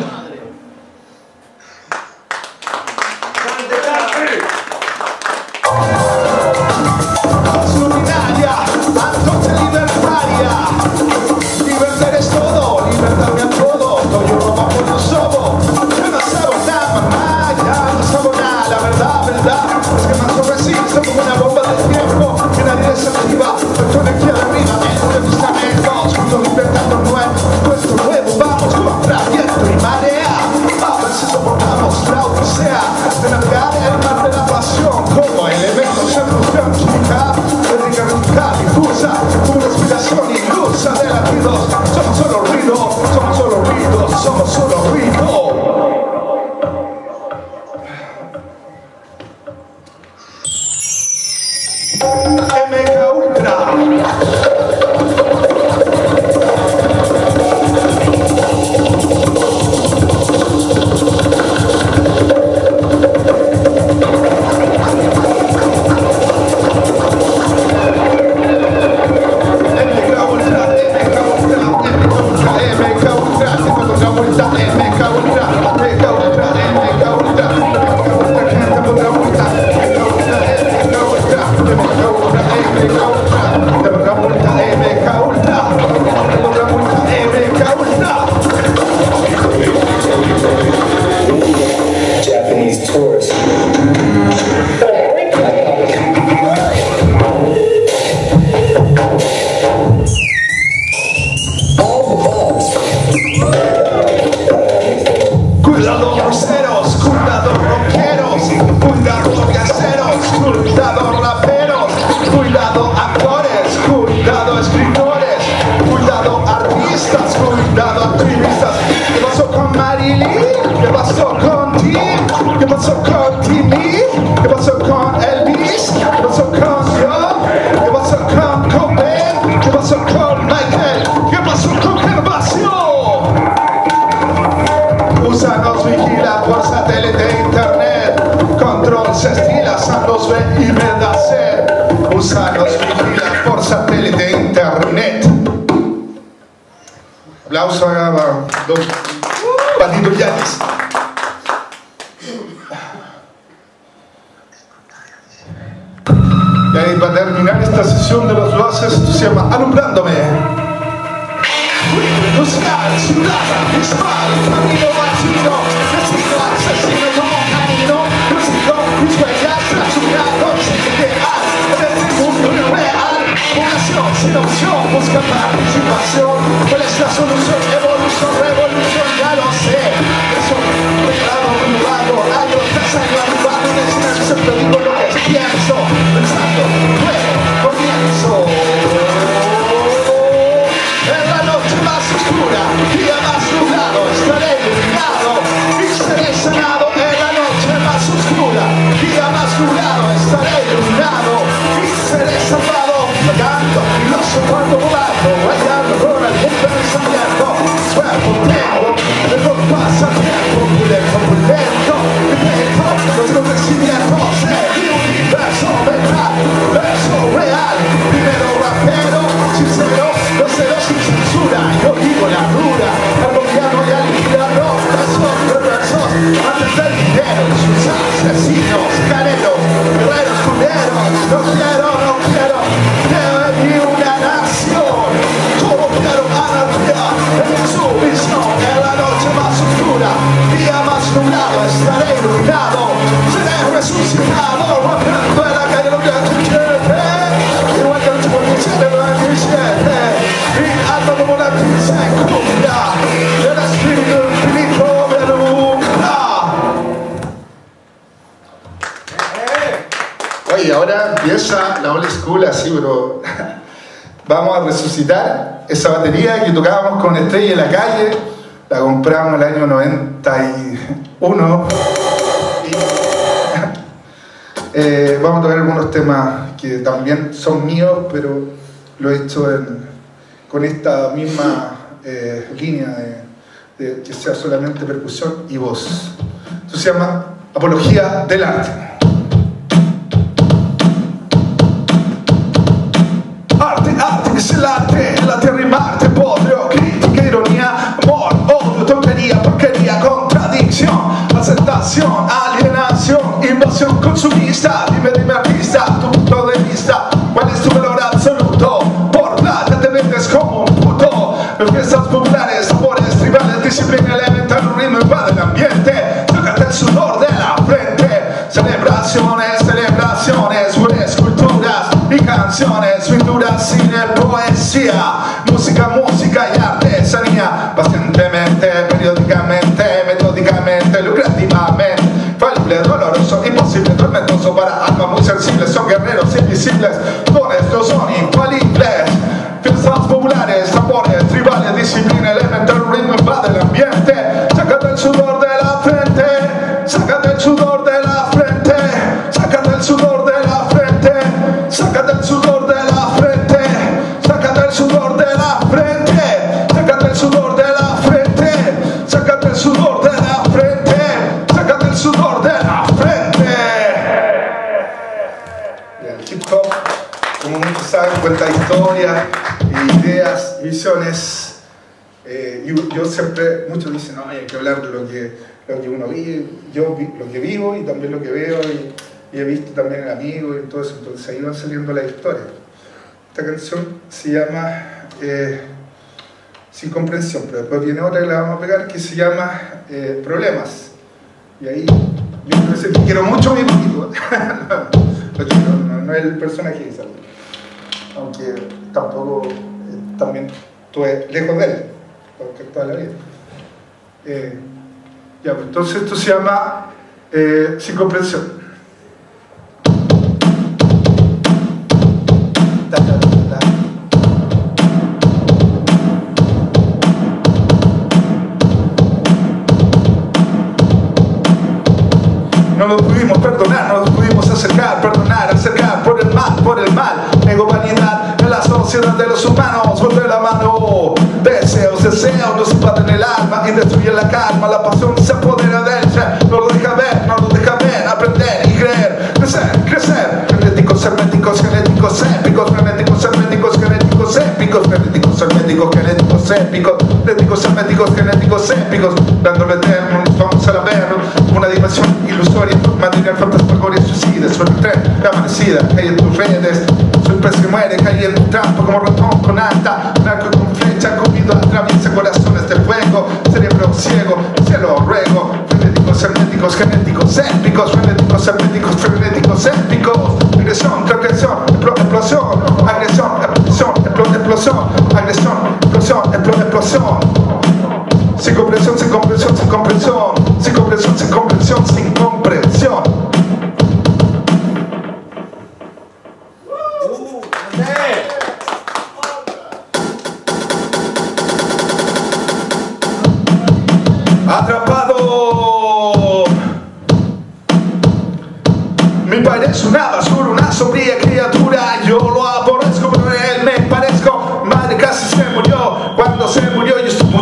Aplauso a don Patito Yáñez. Y ahí va a terminar esta sesión de los voces, esto se llama Alumbrándome. Buscar, ciudad, dispar, camino vacío, destino asesino, como camino, crucido, mis huellas, rasurado, sin ideal, en este mundo real, población sin opción, busca participación, ¿cuál es la solución? Evolución, revolución, ya lo sé, eso, preparado, renovado, años tras año, arribado, en el siempre digo lo que pienso, pensando, paso cuando volando, bailando con algún pensamiento. Suelto tiempo, pero pasa tiempo, pulento, pulento, pulento, los acontecimientos del universo mental, verso real, primero rapero, sincero, los ceros sin censura, yo digo la rura, armoniano y aliviano, besos, reversos, antes del dinero, sus asesinos, careros, guerreros, culeros, no quiero, no quiero, creo en mí una nación, solo quiero anarquía, en su visión, en la noche más oscura, día más nublado, estaré iluminado, seré resucitado, rapeando en la calle lo que tú quieres, igual que el tipo que se le va a siete, mi alma como la pizza en cumbia, el espíritu infinito me alumbra. Oye, ahora empieza la old school así, pero vamos a resucitar esa batería que tocábamos con Estrella en la calle. La compramos en el año noventa y uno y eh, vamos a tocar algunos temas que también son míos, pero lo he hecho en, con esta misma eh, línea de, de que sea solamente percusión y voz. Esto se llama Apología del Arte. Arte, arte es el arte, en la tierra y Marte, podrio, crítica, ironía, amor, odio, tontería, porquería, contradicción, aceptación, alienación, invasión consumista. Dime, dime artista, tu punto de vista, ¿cuál es tu valor absoluto? Por plata te vendes como un puto. Fiestas populares, sabores tribales, disciplina elemental, un ritmo invade el ambiente. Tócate el sudor de la frente. Celebraciones, celebraciones, esculturas y canciones, pinturas, cine, poesía, música, música y artesanía. Pacientemente, periódicamente, metódicamente, lucrativamente. Falible, doloroso, imposible, tormentoso para almas muy sensibles. Son guerreros invisibles, con esto son infalibles. Fiestas populares, sabores tribales, disciplina elemental, un ritmo invade el ambiente. Sácate el sudor de la frente, sácate el sudor de la frente, sácate el sudor de la frente, sácate el sudor de la frente, sácate el sudor de la frente, sácate el sudor de la frente, sácate el sudor de la frente, sácate el sudor de la frente. El hip hop, como muchos saben, cuenta historias, ideas, visiones. Eh, yo, yo siempre, muchos dicen, no, hay que hablar de lo que, lo que uno vive, yo vi, lo que vivo y también lo que veo, y, y he visto también en amigos y todo eso, entonces ahí van saliendo las historias. Esta canción se llama eh, Sin Comprensión, pero después viene otra que la vamos a pegar que se llama eh, Problemas, y ahí yo quiero decir que quiero mucho a mi poquito, no, no, no es el personaje que sale, aunque tampoco eh, también estuve lejos de él, porque toda la vida. Eh, ya, pues, entonces esto se llama eh, Sin Comprensión. Da, da, da, da. No nos pudimos perdonar, no nos pudimos acercar, perdonar, acercar por el mal, por el mal, ego, vanidad en la sociedad de los humanos, vuelve la mano, deseos, deseos nos invaden el alma y destruyen la calma, la pasión se apodera del ser, no lo deja ver, no lo deja ver, aprender y creer, crecer, crecer, genéticos, herméticos, genéticos, épicos, genéticos, herméticos, genéticos, épicos, genéticos, herméticos, genéticos, épicos, genéticos, herméticos, genéticos, épicos, dándole eterno, nos vamos a la ver, una dimensión ilusoria, material fantasmagoria, suicida, suena el tren, la amanecida, cae en tus redes, soy pez que muere, cae en tu trampa como ratón con alta, narco con flecha, comido atraviesa corazones del fuego, cerebro ciego, cielo ruego, frenéticos, herméticos, genéticos, épicos, frenéticos, herméticos, frenéticos, épicos, agresión, transgresión, explosión, agresión, explosión, explosión, agresión, explosión, explosión. Sin comprensión, sin comprensión, sin comprensión, sin comprensión, sin comprensión, sin comprensión. Atrapado. Mi padre es una basura, una sombría criatura. Yo lo aborrezco, pero él me parezco.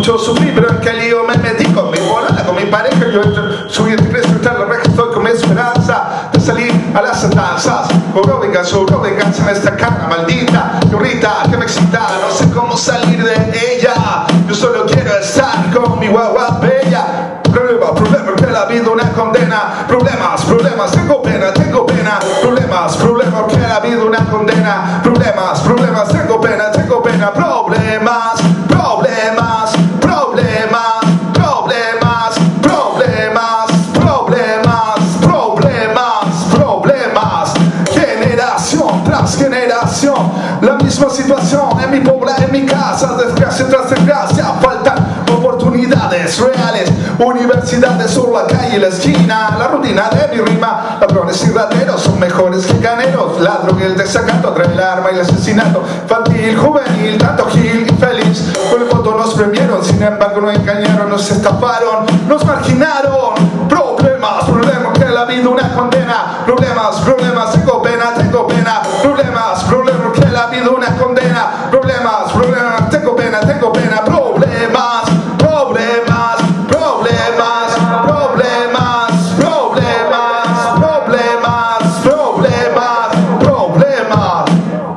mucho sufrí, pero en qué lío me metí con mi bola, con mi pareja. Yo subí el tres, entrar la reja, estoy con mi esperanza de salir a las andanzas. Cobró venganza, cobró venganza en esta cara maldita, que ahorita que me excita, no sé cómo salir de ella. Yo solo quiero estar con mi guagua bella. Problema, problema, que la vida una condena. Problemas, problemas, tengo pena, tengo pena. Problemas, problemas, que la vida una condena. Problemas, problemas, tengo pena, tengo pena. Problemas, problemas, problemas, problemas, problemas, problemas, problemas, problemas. Generación tras generación, la misma situación en mi pueblo, en mi casa. Desgracia tras desgracia, faltan oportunidades reales. Universidades sobre la calle y la esquina. La rutina de mi rima. Ladrones y rateros son mejores que caneros. Ladro y el desacato trae el arma y el asesinato. Infantil, juvenil, tanto gil y feliz. Con el voto nos premiaron, sin embargo nos engañaron, nos estafaron, nos marginaron. Problemas, problemas, que la vida una condena. Problemas, problemas, tengo pena, tengo pena. Problemas, problemas, que la vida una condena. Problemas, problemas, tengo pena, tengo pena. Problemas, problemas, problemas, problemas, problemas, problemas, problemas, problemas.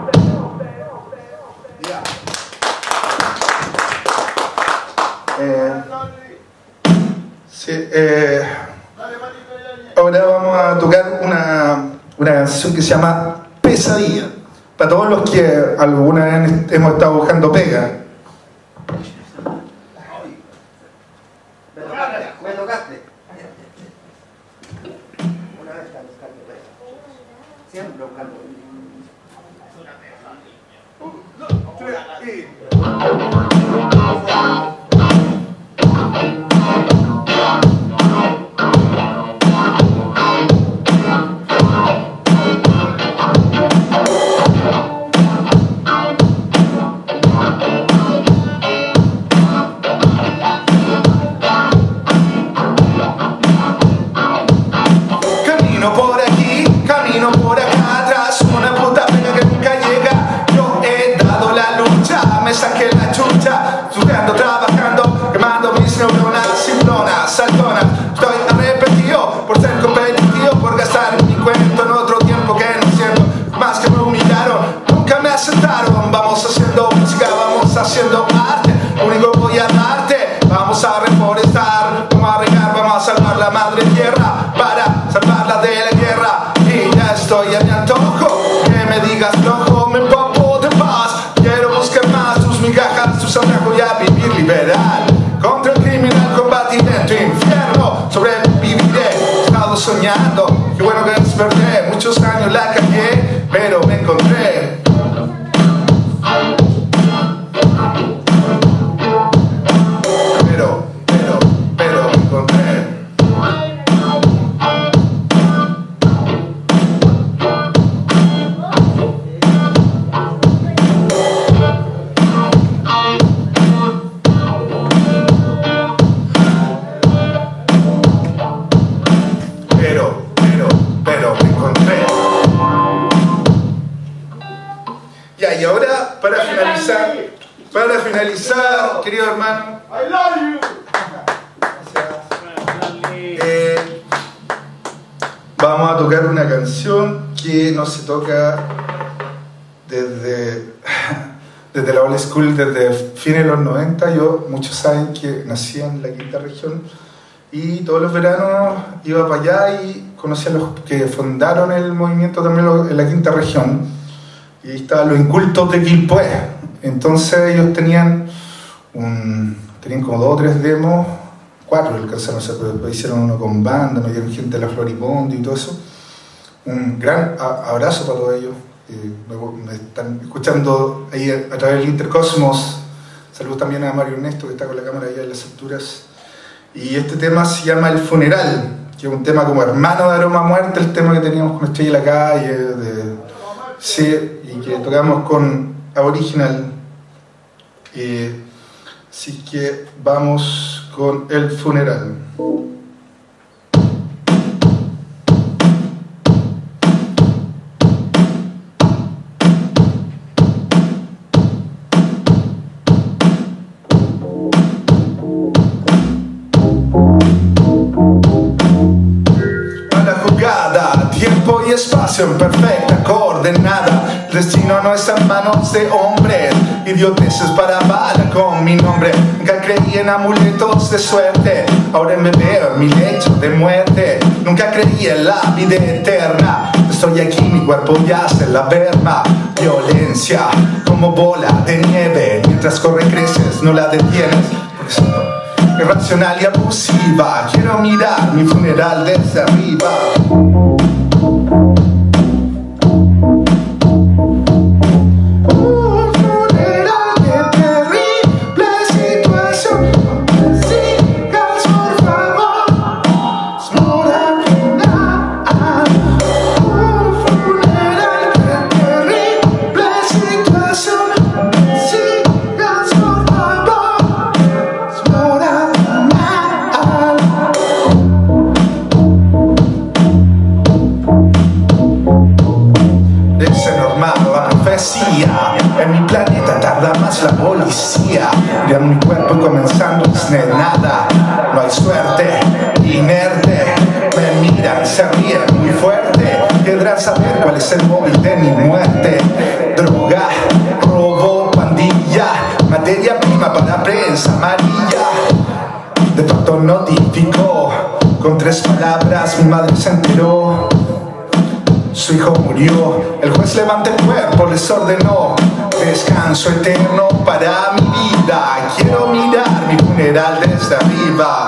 Eh, sí, eh, ahora vamos a tocar una, una canción que se llama Pesadilla. Para todos los que alguna vez hemos estado buscando pega. Me tocaste. Una vez está buscando pega. Siempre buscando Camino por aquí, camino por acá, tras una puta pena que nunca llega. Yo he dado la lucha, me saqué la chucha, estudiando, trabajando, quemando mis neuronas, simplonas, saltonas. Estoy arrepentido por ser competitivo, por gastar mi cuento en otro tiempo que no siento. Más que me humillaron, nunca me aceptaron. Vamos haciendo música, vamos haciendo arte, lo único que voy a darte. Vamos a reforestar, vamos a regar, vamos a salvar la madre tierra para salvarla de la guerra. Y ya estoy a mi antojo, que me digas loco, me empapo de paz. Quiero buscar más tus migajas, tus antojos y a vivir liberal. Contra el criminal combatiré en tu infierno, sobreviviré. He estado soñando, qué bueno que desperté. Muchos años la cagué, pero me encontré. Pero, pero, pero me encontré. Pero, pero, pero me encontré. Ya, y ahora, para finalizar, para finalizar, querido hermano, I love you. eh, vamos a tocar una canción que no se toca desde, desde la old school, desde fines de los noventa. Yo, muchos saben que nací en la quinta región y todos los veranos iba para allá y conocí a los que fundaron el movimiento también en la quinta región. Y ahí estaban los incultos de Quilpué. Entonces ellos tenían un, tenían como dos o tres demos, cuatro alcanzaron a hacer, pero hicieron uno con banda, me dieron gente de la Floripondio y todo eso. Un gran a, abrazo para todos ellos. Eh, me, me están escuchando ahí a, a través del Intercosmos. Saludos también a Mario Ernesto, que está con la cámara allá en las alturas. Y este tema se llama El Funeral, que es un tema como hermano de Aroma a Muerte, el tema que teníamos con Estrella en la Calle, de, sí, y que tocamos con Aboriginal. Eh, así que vamos con El Funeral. situación perfecta, coordenada. El destino no está en manos de hombres, idioteces para bala con mi nombre. Nunca creí en amuletos de suerte, ahora me veo en mi lecho de muerte. Nunca creí en la vida eterna, estoy aquí, mi cuerpo yace en la verma. Violencia como bola de nieve, mientras corre creces, no la detienes, porque si no, irracional y abusiva. Quiero mirar mi funeral desde arriba. En mi planeta tarda más la policía. Ya mi cuerpo comenzando es nada. No hay suerte, inerte. Me miran, se ríen muy fuerte. Querrán saber cuál es el móvil de mi muerte. Droga, robo, pandilla, materia prima para prensa amarilla. De facto notificó, con tres palabras mi madre se enteró. Su hijo murió, el juez levanta el cuerpo, les ordenó descanso eterno para mi vida. Quiero mirar mi funeral desde arriba.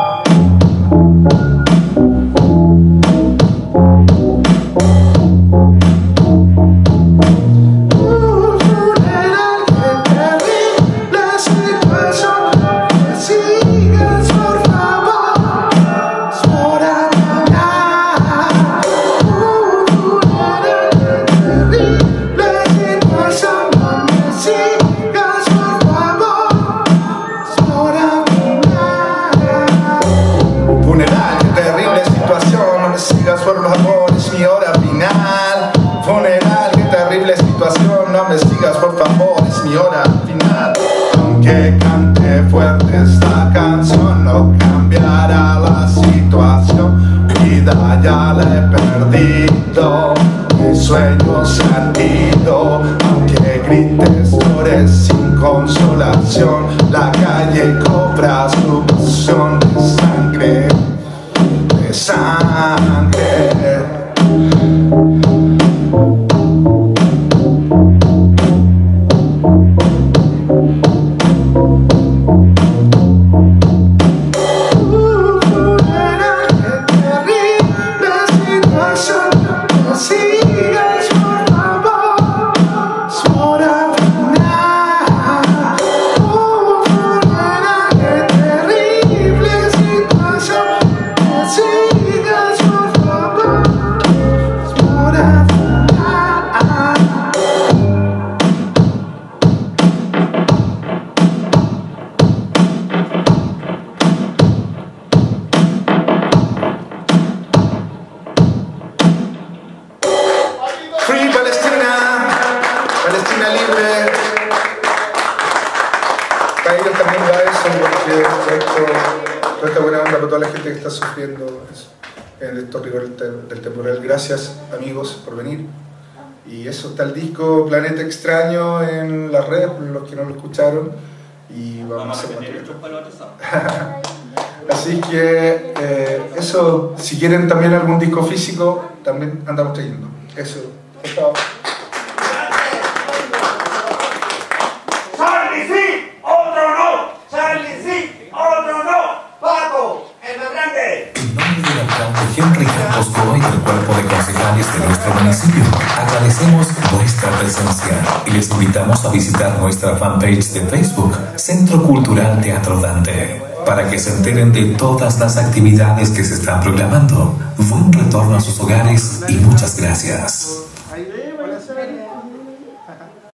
No me sigas por favor, es mi hora final. Aunque cante fuerte esta canción, no cambiará la situación. Vida ya la he perdido, mis sueños se han ido. Aunque grites, llores sin consolación, la calle cobra su pasión de sangre, de sangre. Del temporal. Gracias amigos por venir. Y eso, está el disco Planeta Extraño en las redes, por los que no lo escucharon, y vamos, vamos a hacer así que eh, eso, si quieren también algún disco físico, también andamos trayendo eso. Chao. Charlie sí, otro no, Charlie sí, otro no, Paco, el más grande. Henry Campos Godoy del cuerpo de concejales de nuestro municipio, agradecemos vuestra presencia y les invitamos a visitar nuestra fanpage de Facebook, Centro Cultural Teatro Dante, para que se enteren de todas las actividades que se están programando. Buen retorno a sus hogares y muchas gracias.